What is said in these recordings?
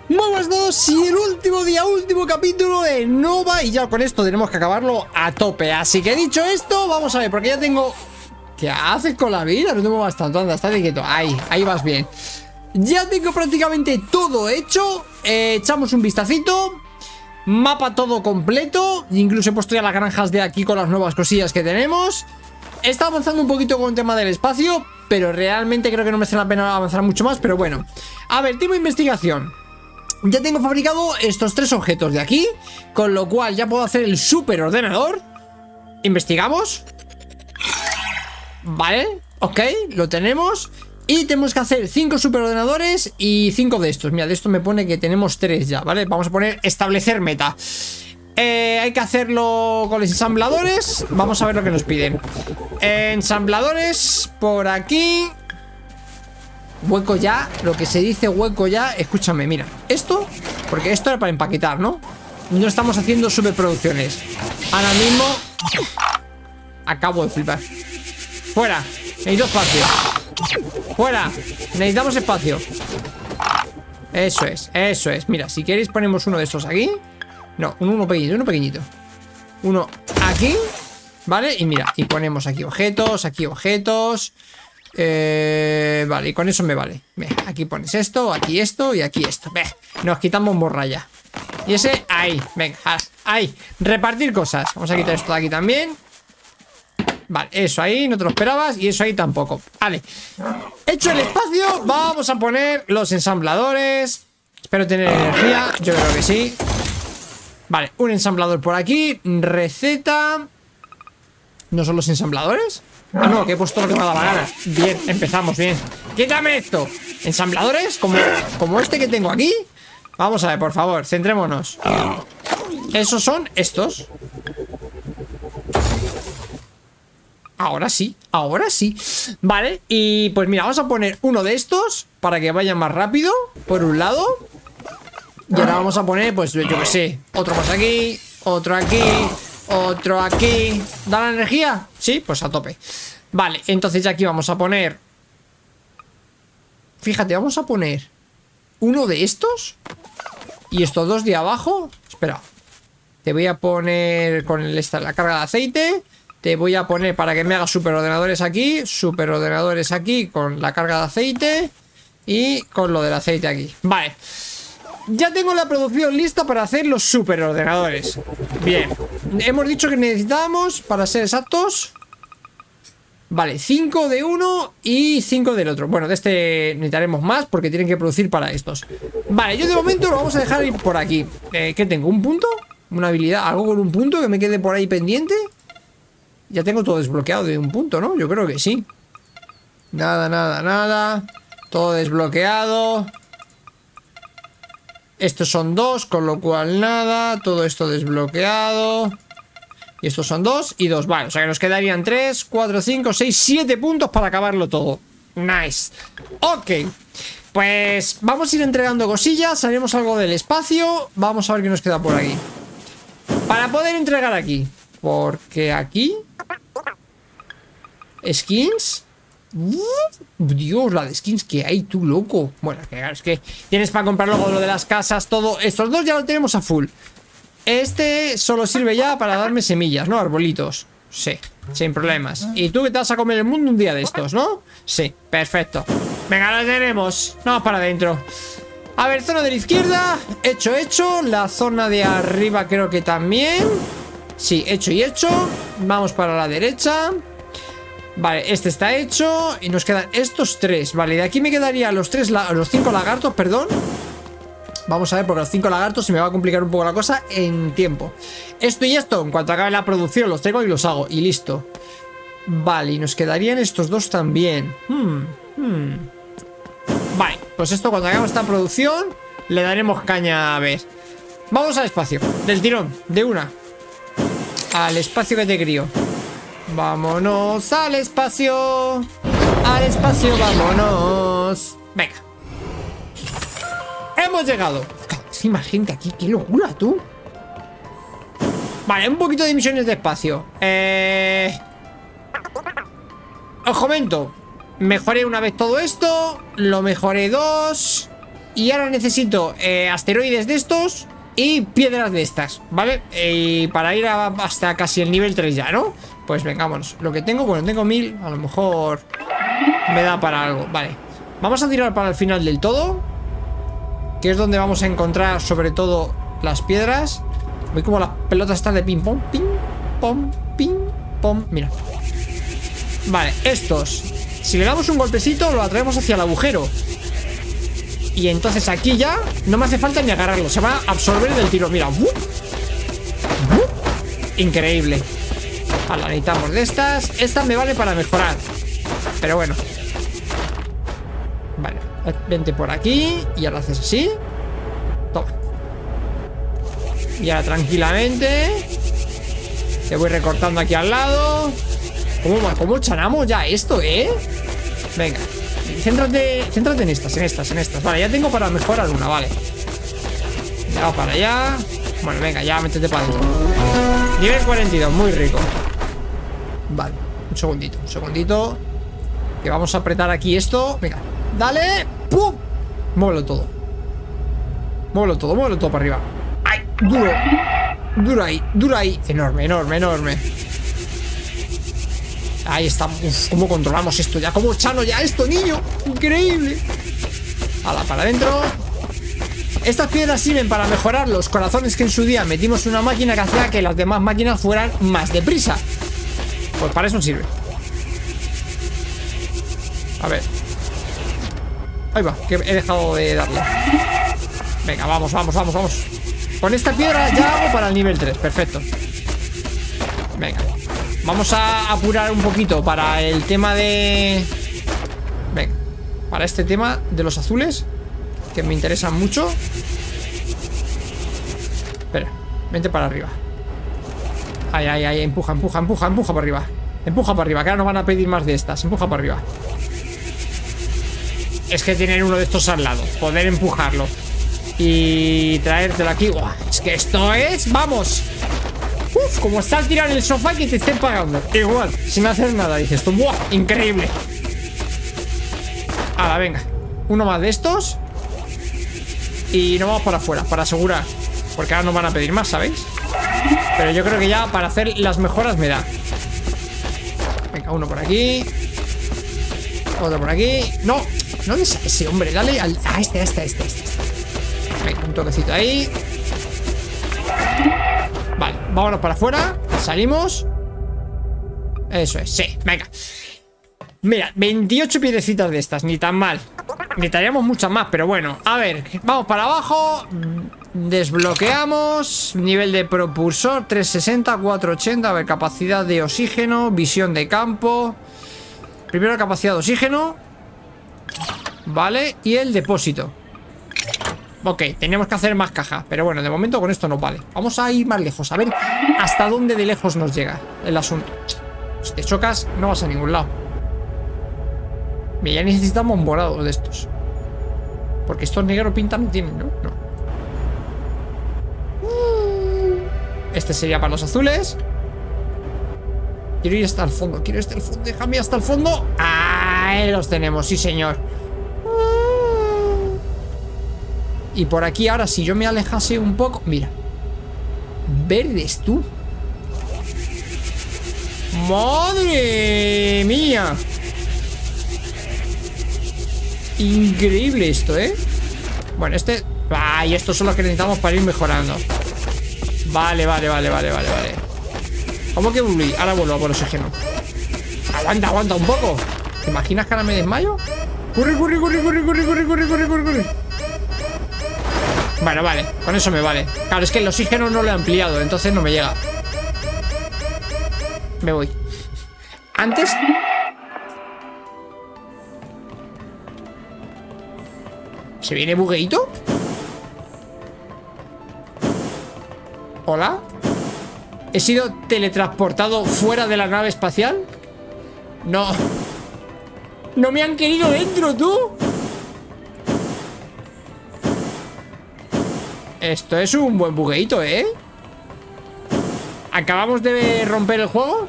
Muy buenas a todos y el último día, último capítulo de Nova. Y ya con esto tenemos que acabarlo a tope. Así que dicho esto, vamos a ver, porque ya tengo... ¿Qué haces con la vida? No tengo bastante, anda, estate quieto. Ahí vas bien. Ya tengo prácticamente todo hecho. Echamos un vistacito. Mapa todo completo. Incluso he puesto ya las granjas de aquí con las nuevas cosillas que tenemos. Está avanzando un poquito con el tema del espacio, pero realmente creo que no merece la pena avanzar mucho más. Pero bueno, a ver, tipo de investigación. Ya tengo fabricado estos 3 objetos de aquí, con lo cual ya puedo hacer el superordenador. Investigamos. Vale, ok, lo tenemos. Y tenemos que hacer 5 superordenadores y 5 de estos. Mira, de esto me pone que tenemos 3 ya, ¿vale? Vamos a poner establecer meta. Hay que hacerlo con los ensambladores. Vamos a ver lo que nos piden. Ensambladores por aquí. Hueco ya, lo que se dice hueco ya. Escúchame, mira, esto, porque esto era para empaquetar, ¿no? No estamos haciendo superproducciones. Ahora mismo acabo de flipar. Fuera, necesito espacio. Fuera, necesitamos espacio. Eso es, mira, si queréis ponemos uno de estos aquí. No, uno pequeñito, uno pequeñito. Uno aquí, ¿vale? Y mira, y ponemos aquí objetos, aquí objetos. Vale, y con eso me vale. Ve, aquí pones esto, aquí esto y aquí esto. Ve, nos quitamos morralla. Y ese, ahí, venga, ahí. Repartir cosas. Vamos a quitar esto de aquí también. Vale, eso ahí, no te lo esperabas. Y eso ahí tampoco, vale. Hecho el espacio, vamos a poner los ensambladores. Espero tener energía, yo creo que sí. Vale, un ensamblador por aquí. Receta. ¿No son los ensambladores? Ah, no, que he puesto lo que me ha dado la gana. Bien, empezamos bien. Quítame esto. ¿Ensambladores? Como este que tengo aquí. Vamos a ver, por favor, centrémonos. Esos son estos. Ahora sí, ahora sí. Vale, y pues mira, vamos a poner uno de estos para que vaya más rápido, por un lado. Y ahora vamos a poner, pues yo que sé, otro más aquí, otro aquí, otro aquí. ¿Da la energía? Sí, pues a tope. Vale, entonces ya aquí vamos a poner... Fíjate, vamos a poner uno de estos. Y estos dos de abajo. Espera, te voy a poner con la carga de aceite. Te voy a poner para que me haga superordenadores aquí. Superordenadores aquí con la carga de aceite. Y con lo del aceite aquí. Vale. Ya tengo la producción lista para hacer los superordenadores. Bien. Hemos dicho que necesitamos, para ser exactos, vale, 5 de uno y 5 del otro. Bueno, de este necesitaremos más porque tienen que producir para estos. Vale, yo de momento lo vamos a dejar ir por aquí. ¿Qué tengo? ¿Un punto? ¿Una habilidad? ¿Algo con un punto que me quede por ahí pendiente? Ya tengo todo desbloqueado de un punto, ¿no? Yo creo que sí. Nada, nada, nada. Todo desbloqueado. Estos son 2, con lo cual nada. Todo esto desbloqueado. Y estos son 2 y 2. Vale, o sea que nos quedarían 3, 4, 5, 6, 7 puntos para acabarlo todo. Nice. Ok. Pues vamos a ir entregando cosillas. Haremos algo del espacio. Vamos a ver qué nos queda por aquí. Para poder entregar aquí. Porque aquí... Skins... Dios, la de skins que hay, tú loco. Bueno, es que tienes para comprar luego lo de las casas, todo. Estos dos ya lo tenemos a full. Este solo sirve ya para darme semillas, ¿no? Arbolitos. Sí, sin problemas. Y tú que te vas a comer el mundo un día de estos, ¿no? Sí, perfecto. Venga, lo tenemos. Vamos para adentro. A ver, zona de la izquierda. Hecho. La zona de arriba creo que también. Sí, hecho y hecho. Vamos para la derecha. Vale, este está hecho. Y nos quedan estos 3. Vale, de aquí me quedarían los 5 lagartos, perdón. Vamos a ver, porque los 5 lagartos se me va a complicar un poco la cosa en tiempo. Esto y esto, en cuanto acabe la producción, los tengo y los hago. Y listo. Vale, y nos quedarían estos 2 también. Vale, pues esto cuando hagamos esta producción le daremos caña a ver. Vamos al espacio, del tirón, de una. Al espacio que te crío. Vámonos al espacio. Al espacio, vámonos. Venga. Hemos llegado. Hay más gente aquí, qué locura, tú. Vale, un poquito de misiones de espacio. Os comento. Mejoré una vez todo esto. Lo mejoré 2. Y ahora necesito asteroides de estos y piedras de estas, ¿vale? Para ir hasta casi el nivel 3 ya, ¿no? Pues vengámonos. Lo que tengo, bueno, tengo 1000. A lo mejor me da para algo. Vale, vamos a tirar para el final del todo, que es donde vamos a encontrar sobre todo las piedras. Voy como las pelotas estas de ping pong. Ping pong, ping pong. Mira. Vale, estos, si le damos un golpecito, lo atraemos hacia el agujero. Y entonces aquí ya no me hace falta ni agarrarlo, se va a absorber del tiro. Mira. Increíble. Vale, necesitamos de estas. Esta me vale para mejorar, pero bueno. Vale, vente por aquí. Y ahora haces así. Toma. Y ahora tranquilamente te voy recortando aquí al lado. ¿Cómo chanamos ya esto, Venga, céntrate en estas. Vale, ya tengo para mejorar una, vale. Ya va para allá. Bueno, venga, ya métete para adentro. Nivel 42, muy rico. Vale, un segundito. Que vamos a apretar aquí esto. Venga, dale. ¡Pum! Muévelo todo para arriba. ¡Ay! Duro ahí. Enorme. Ahí está. Uf, ¿cómo controlamos esto ya? ¿Cómo chano ya esto, niño? Increíble. Hala, para adentro. Estas piedras sirven para mejorar los corazones que en su día metimos en una máquina que hacía que las demás máquinas fueran más deprisa. Pues para eso sirve. A ver. Ahí va, que he dejado de darle. Venga, vamos. Con esta piedra ya hago para el nivel 3, perfecto. Venga. Vamos a apurar un poquito para el tema de... Venga, para este tema de los azules, que me interesan mucho. Espera, vente para arriba. Ahí, empuja para arriba. Empuja para arriba, que ahora nos van a pedir más de estas. Empuja para arriba. Es que tener uno de estos al lado, poder empujarlo y traértelo aquí. ¡Uah! Es que esto es... ¡Vamos! Uf, como estar tirado en el sofá y que te estén pagando. Igual, sin hacer nada, dices tú. ¡Buah! Increíble. Ahora, venga. Uno más de estos. Y nos vamos para afuera, para asegurar. Porque ahora nos van a pedir más, ¿sabéis? Pero yo creo que ya para hacer las mejoras me da. Venga, uno por aquí. Otro por aquí. No, no des a ese, hombre. Dale al... a este. Venga, un toquecito ahí. Vale, vámonos para afuera. Salimos. Eso es, sí, venga. Mira, 28 piedrecitas de estas, ni tan mal. Necesitaríamos muchas más, pero bueno. A ver, vamos para abajo. Desbloqueamos. Nivel de propulsor 360, 480. A ver, capacidad de oxígeno. Visión de campo. Primero capacidad de oxígeno. Vale, y el depósito. Ok, tenemos que hacer más cajas, pero bueno, de momento con esto nos vale. Vamos a ir más lejos, a ver hasta dónde de lejos nos llega el asunto. Si te chocas, no vas a ningún lado. Mira, ya necesitamos un morado de estos, porque estos negros pinta no tienen, ¿no? No. Este sería para los azules. Quiero ir hasta el fondo, déjame hasta el fondo. Ahí los tenemos, sí señor. Y por aquí ahora, si yo me alejase un poco... Mira. Verdes, tú. ¡Madre mía! Increíble esto, ¿eh? Bueno, este... ¡Ay! Estos son los que necesitamos para ir mejorando. Vale. ¿Cómo que volví? Ahora vuelvo a por oxígeno. Aguanta un poco. ¿Te imaginas que ahora me desmayo? Corre. Bueno, vale, con eso me vale. Claro, es que el oxígeno no lo he ampliado, entonces no me llega. Me voy. Antes... ¿Se viene bugueito? ¿Hola? ¿He sido teletransportado fuera de la nave espacial? No. No me han querido dentro, tú. Esto es un buen bugueito, ¿eh? ¿Acabamos de romper el juego?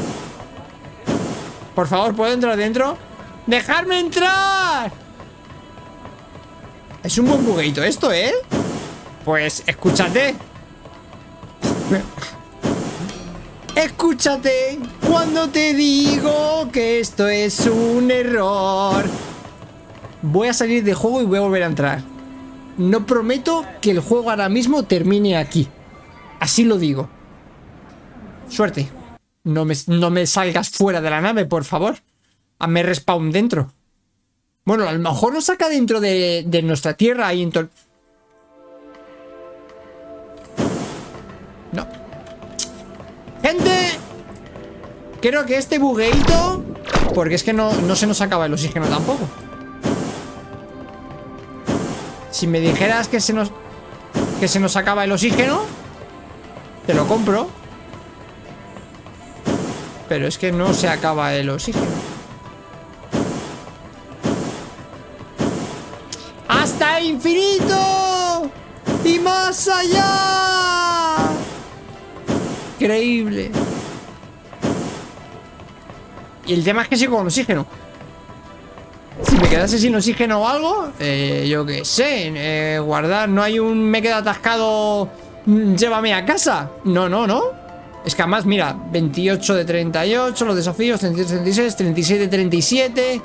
Por favor, ¿puedo entrar dentro? ¡Dejarme entrar! Es un buen bugueito esto, ¿eh? Pues escúchate. Escúchate cuando te digo que esto es un error. Voy a salir de juego y voy a volver a entrar. No prometo que el juego ahora mismo termine aquí. Así lo digo. Suerte. No me salgas fuera de la nave, por favor. Hazme respawn dentro. Bueno, a lo mejor nos saca dentro de nuestra tierra ahí en todo. No. ¡Gente! Creo que este bugueito... Porque es que no se nos acaba el oxígeno tampoco. Si me dijeras que se nos acaba el oxígeno, te lo compro. Pero es que no se acaba el oxígeno. ¡Hasta el infinito! ¡Y más allá! Increíble. Y el tema es que sigo con oxígeno. Si me quedase sin oxígeno o algo, yo qué sé, guardar, no hay un me quedo atascado, llévame a casa. No. Es que además, mira, 28 de 38, los desafíos, 33 de 36, 36 de 37.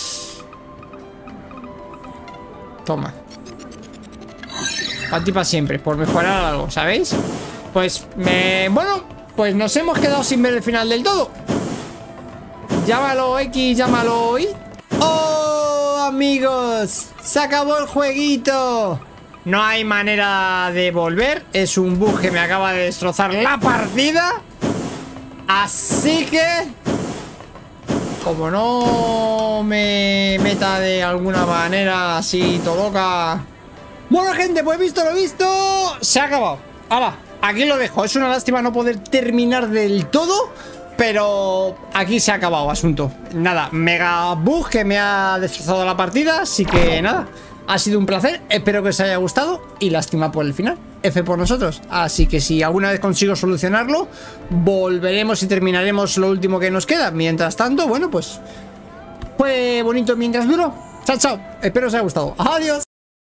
Toma. Para ti para siempre, por mejorar algo, ¿sabéis? Pues, bueno, pues nos hemos quedado sin ver el final del todo. Llámalo X, llámalo Y. ¡Oh, amigos! ¡Se acabó el jueguito! No hay manera de volver. Es un bug que me acaba de destrozar la partida. Así que... como no me meta de alguna manera así loca. Bueno, gente, pues visto lo visto, se ha acabado. ¡Hala! Aquí lo dejo. Es una lástima no poder terminar del todo, pero aquí se ha acabado el asunto. Nada, mega bug que me ha destrozado la partida. Así que nada, ha sido un placer. Espero que os haya gustado. Y lástima por el final. F por nosotros. Así que si alguna vez consigo solucionarlo, volveremos y terminaremos lo último que nos queda. Mientras tanto, bueno, pues fue bonito mientras duró. Chao, chao. Espero os haya gustado. Adiós.